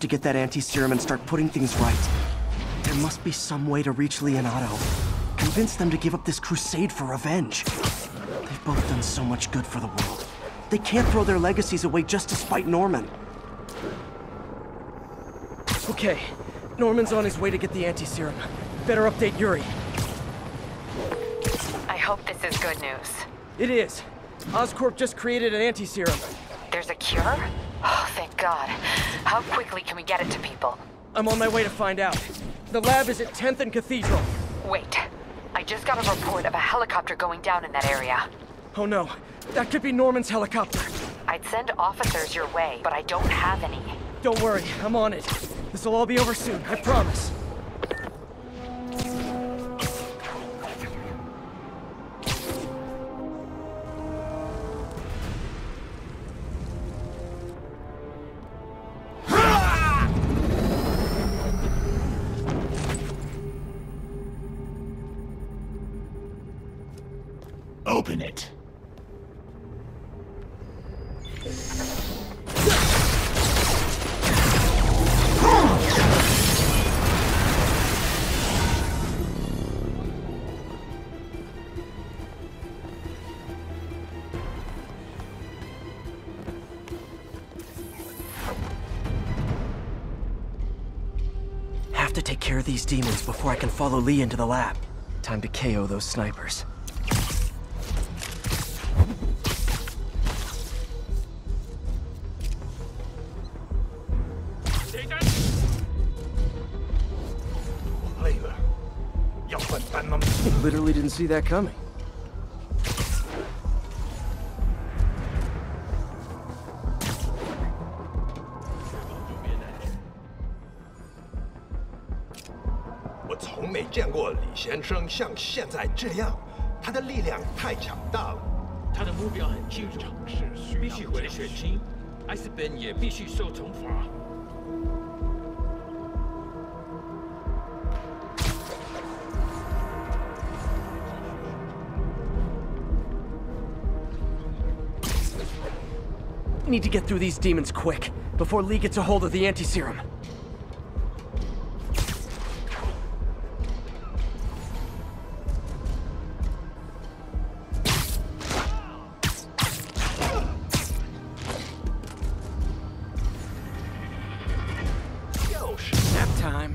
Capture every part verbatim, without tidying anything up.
to get that anti-serum and start putting things right. There must be some way to reach Lee and Otto. Convince them to give up this crusade for revenge. They've both done so much good for the world. They can't throw their legacies away just to spite Norman. Okay, Norman's on his way to get the anti-serum. Better update Yuri. I hope this is good news. It is. Oscorp just created an anti-serum. There's a cure? Oh, thank God. How quickly can we get it to people? I'm on my way to find out. The lab is at tenth and Cathedral. Wait. I just got a report of a helicopter going down in that area. Oh no. That could be Norman's helicopter. I'd send officers your way, but I don't have any. Don't worry, I'm on it. This'll all be over soon, I promise. Open it. Have to take care of these demons before I can follow Lee into the lab. Time to K O those snipers. Literally didn't see that coming. I 从没见过李先生像现在这样，他的力量太强大了。 他的目标很清楚，必须为了选情，艾斯本也必须受惩罚。 Need to get through these demons quick, before Lee gets a hold of the anti-serum. Nap time.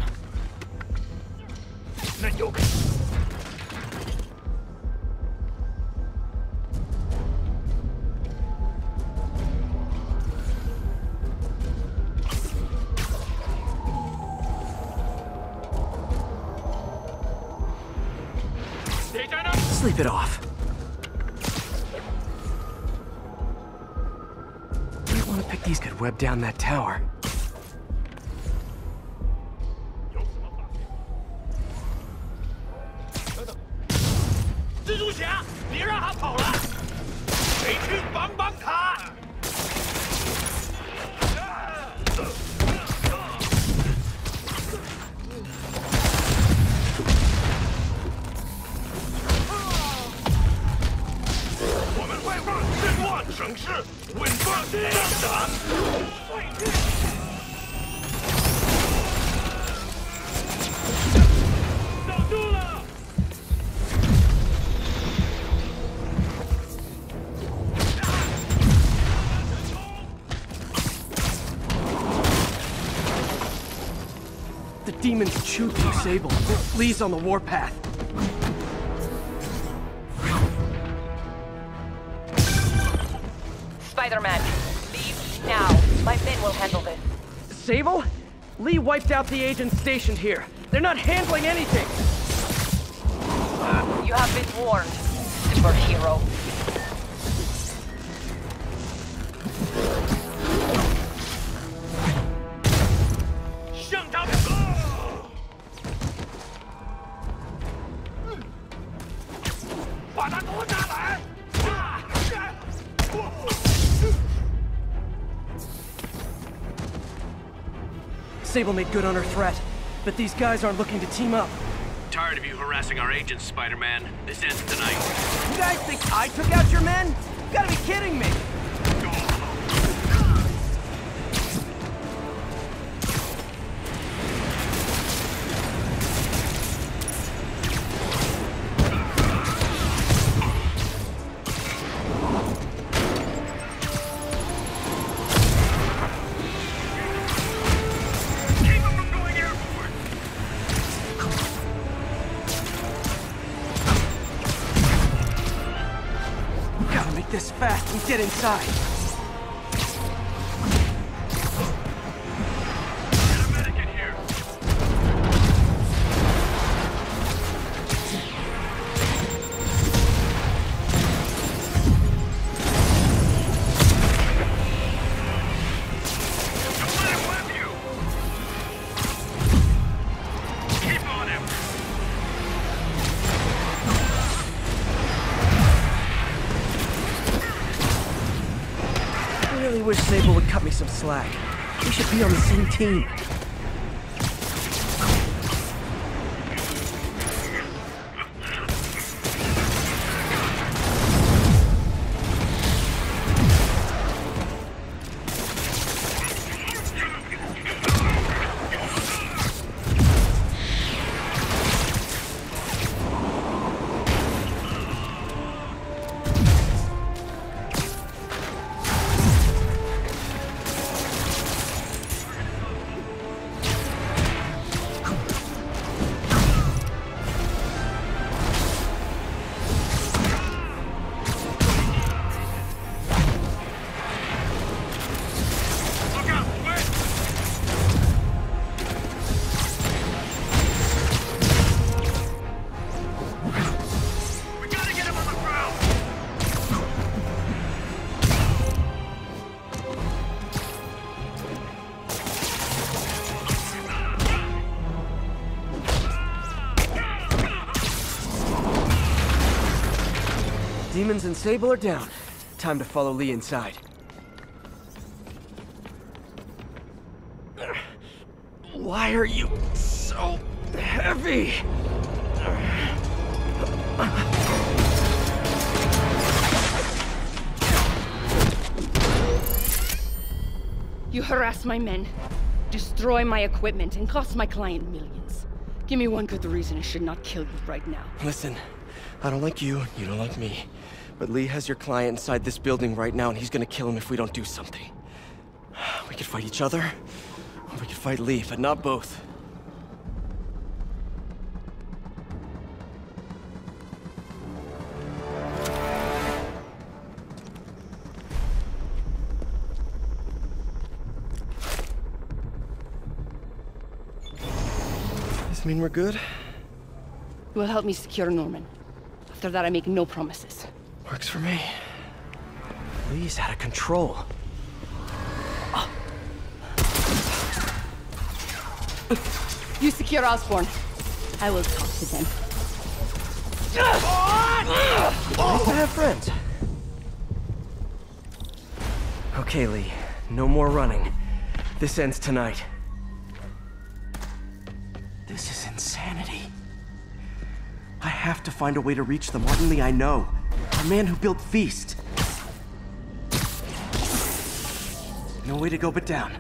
Sleep it off. Might want to pick these could web down that tower. 蜘蛛侠，别让他跑了！得去帮帮他！我们会让镇乱城市，稳放战场。守住了！ The demons chewed through Sable. Lee's on the warpath. Spider-Man, leave now. My men will handle this. Sable? Lee wiped out the agents stationed here. They're not handling anything. You have been warned, superhero. Sable made good on her threat, but these guys aren't looking to team up. Tired of you harassing our agents, Spider-Man. This ends tonight. You guys think I took out your men? You gotta be kidding me! Make this fast and get inside. Get a medic in here. Don't let him whip you. Keep on him. I really wish Sable would cut me some slack. We should be on the same team. Look out, quick! We gotta get him on the ground! Demons and Sable are down. Time to follow Lee inside. Why are you so heavy? You harass my men, destroy my equipment, and cost my client millions. Give me one good reason I should not kill you right now. Listen, I don't like you, you don't like me. But Lee has your client inside this building right now, and he's gonna kill him if we don't do something. We could fight each other, or we could fight Lee, but not both. This mean we're good? You will help me secure Norman. After that, I make no promises. Works for me. Lee's out of control. You secure Osborn. I will talk to them. Nice to have friends. Okay, Lee. No more running. This ends tonight. This is insanity. I have to find a way to reach the Martin Lee I know. The man who built Feast. No way to go but down.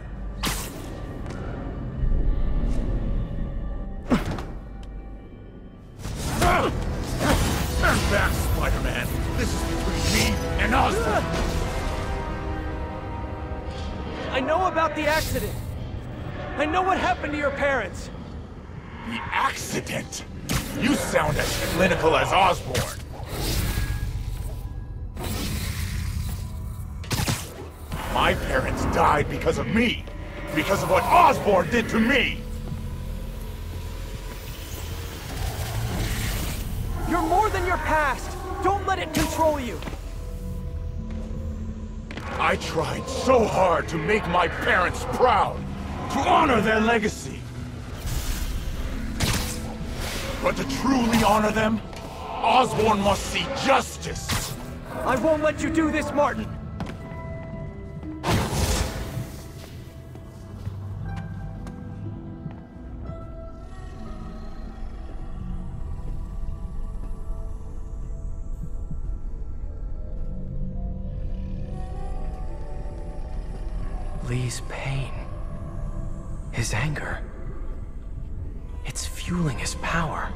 Stand back, Spider-Man! This is between me and Osborn! I know about the accident. I know what happened to your parents. The accident? You sound as clinical as Osborn. My parents died because of me. Because of what Osborn did to me. You're more than your past. Don't let it control you. I tried so hard to make my parents proud. To honor their legacy. But to truly honor them, Osborn must see justice. I won't let you do this, Martin. Lee's pain, his anger, it's fueling his power.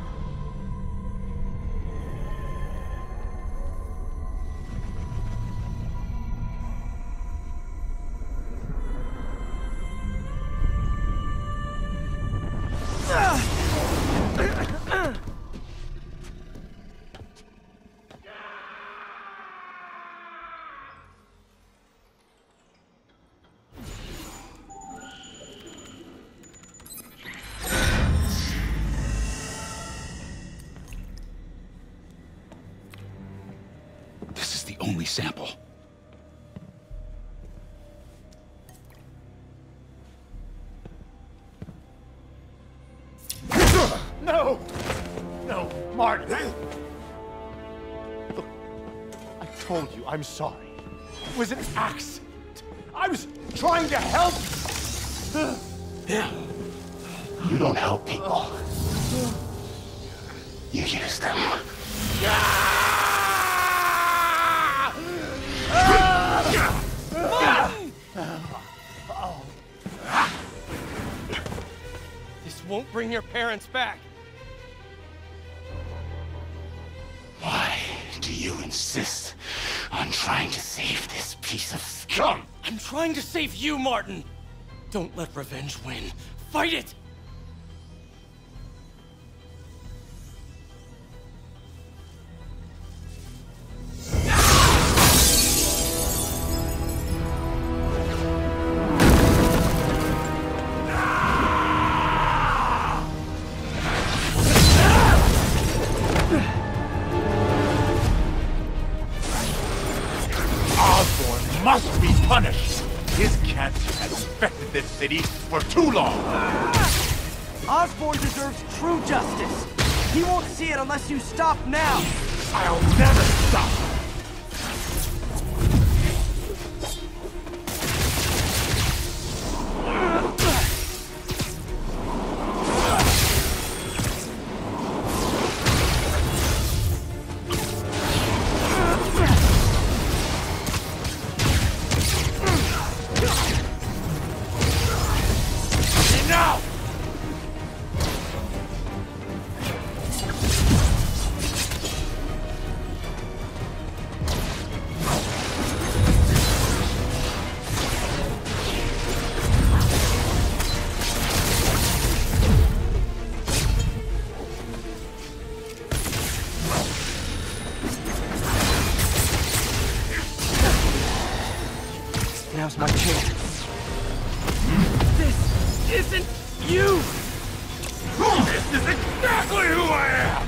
sample. No! No, Martin! Look, I told you I'm sorry. It was an accident. I was trying to help. You don't help people. You use them. This won't bring your parents back. Why do you insist on trying to save this piece of scum? I'm trying to save you, Martin. Don't let revenge win. Fight it! Osborn must be punished. His cancer has infected this city for too long. Osborn deserves true justice. He won't see it unless you stop now. I'll never stop. Now's my chance. This isn't you! This is exactly who I am!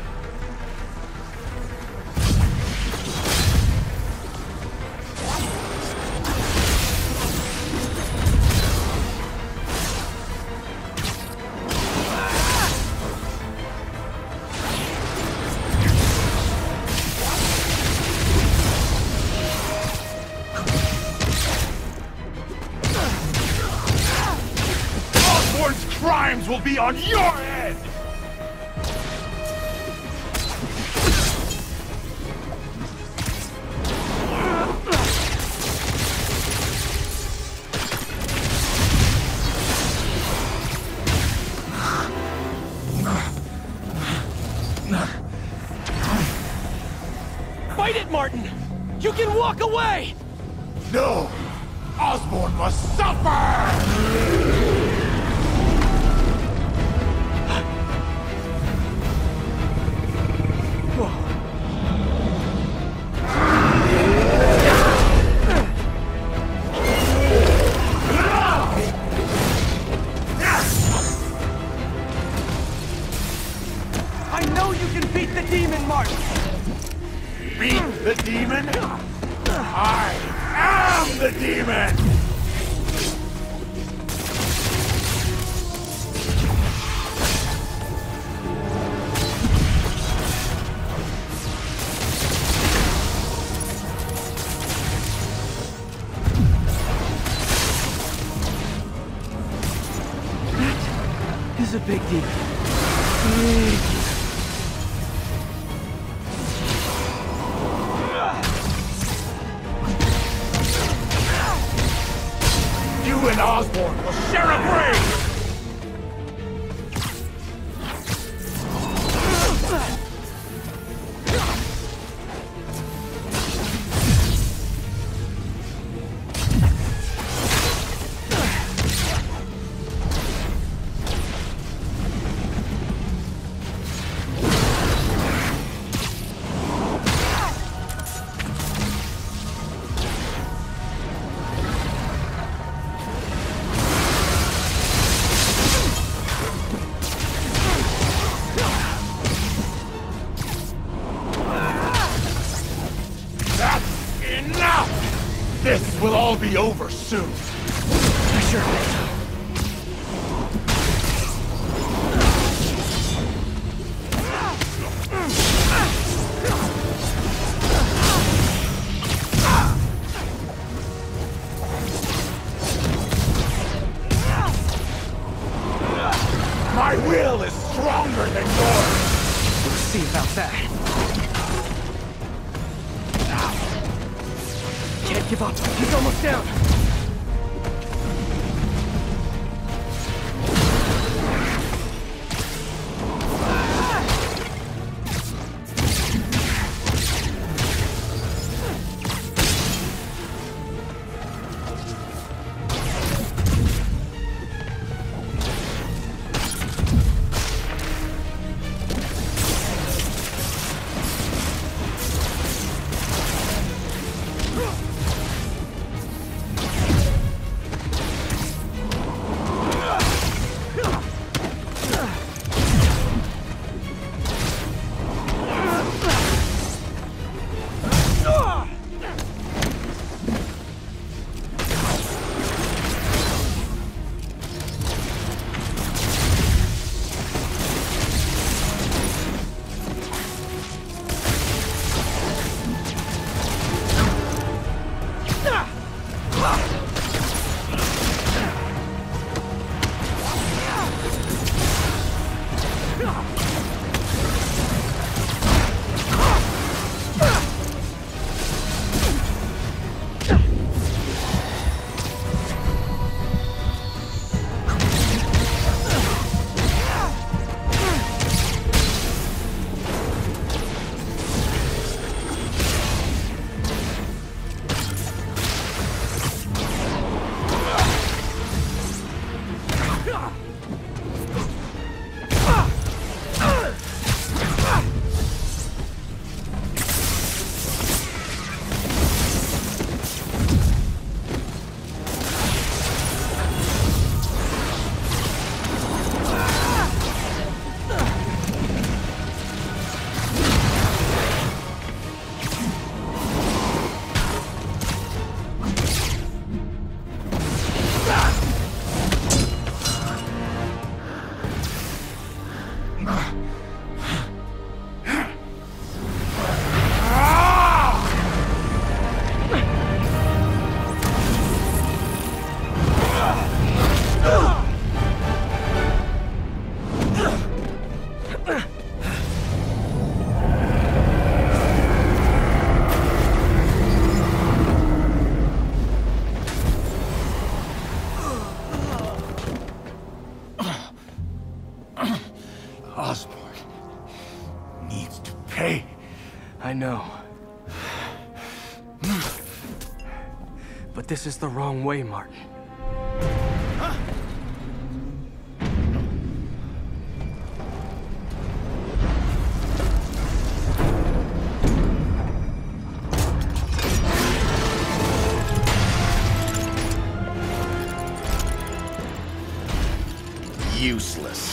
Osborn's crimes will be on your head! Fight it, Martin! You can walk away! No! Osborn must suffer! I know you can beat the demon, Martin! Beat the demon? I am the demon! That is a big demon. Big. You and Osborn will share a grave! This will all be over soon. I sure hope so. My will is stronger than yours! We'll see about that. Can't give up. He's almost down. I know. But this is the wrong way, Martin. Useless.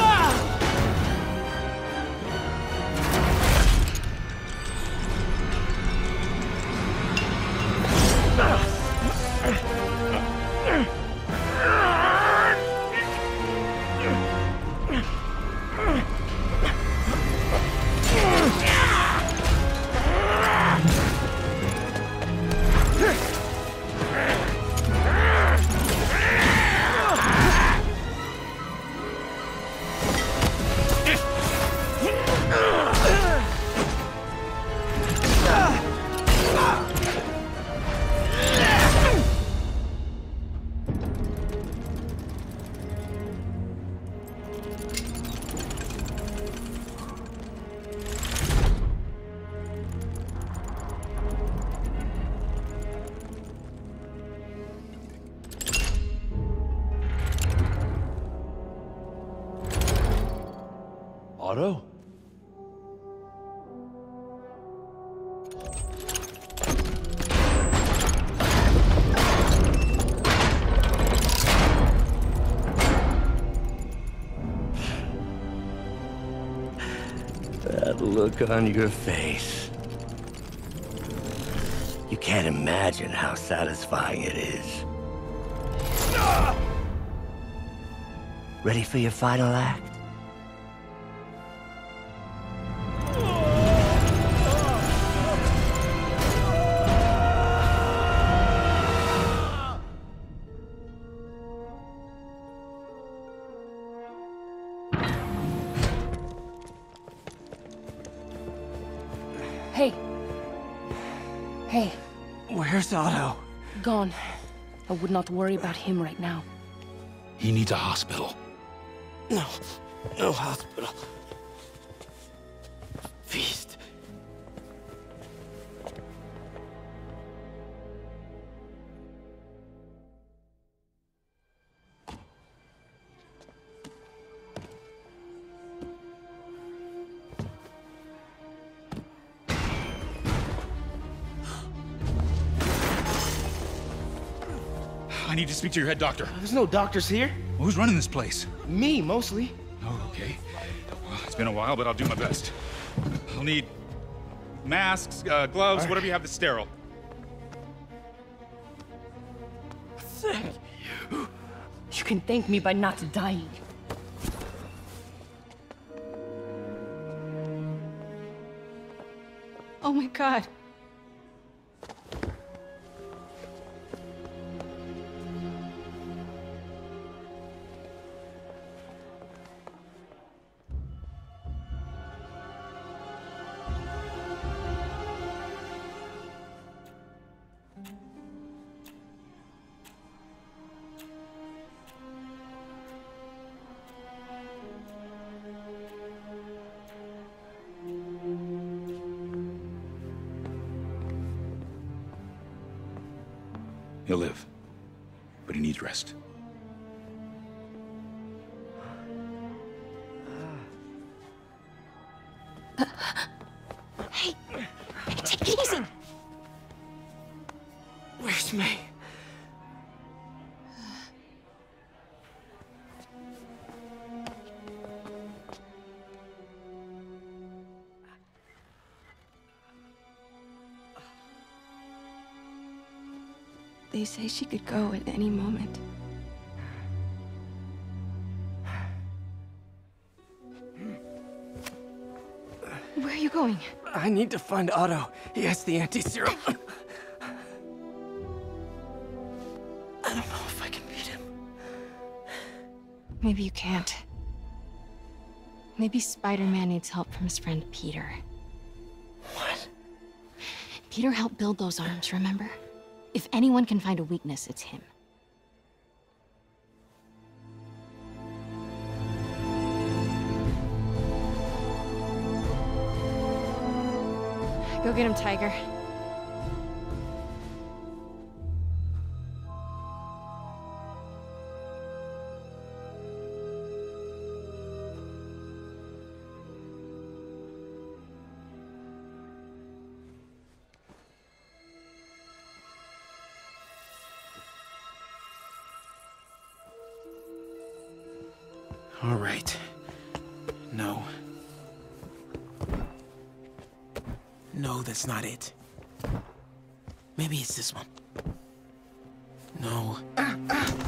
Otto? That look on your face. You can't imagine how satisfying it is. Ready for your final act? Hey. Hey. Where's Otto? Gone. I would not worry about him right now. He needs a hospital. No. No hospital. Feast. I need to speak to your head doctor. There's no doctors here. Well, who's running this place? Me, mostly. Oh, okay. Well, it's been a while, but I'll do my best. I'll need masks, uh, gloves, Right. whatever you have that's sterile. Thank you. You can thank me by not dying. Oh my god. He'll live, but he needs rest. Hey, take it easy. Where's May? They say she could go at any moment. Where are you going? I need to find Otto. He has the anti-serum. I don't know if I can beat him. Maybe you can't. Maybe Spider-Man needs help from his friend Peter. What? Peter helped build those arms, remember? If anyone can find a weakness, it's him. Go get him, Tiger. All right. No. No, that's not it. Maybe it's this one. No. Ah, ah.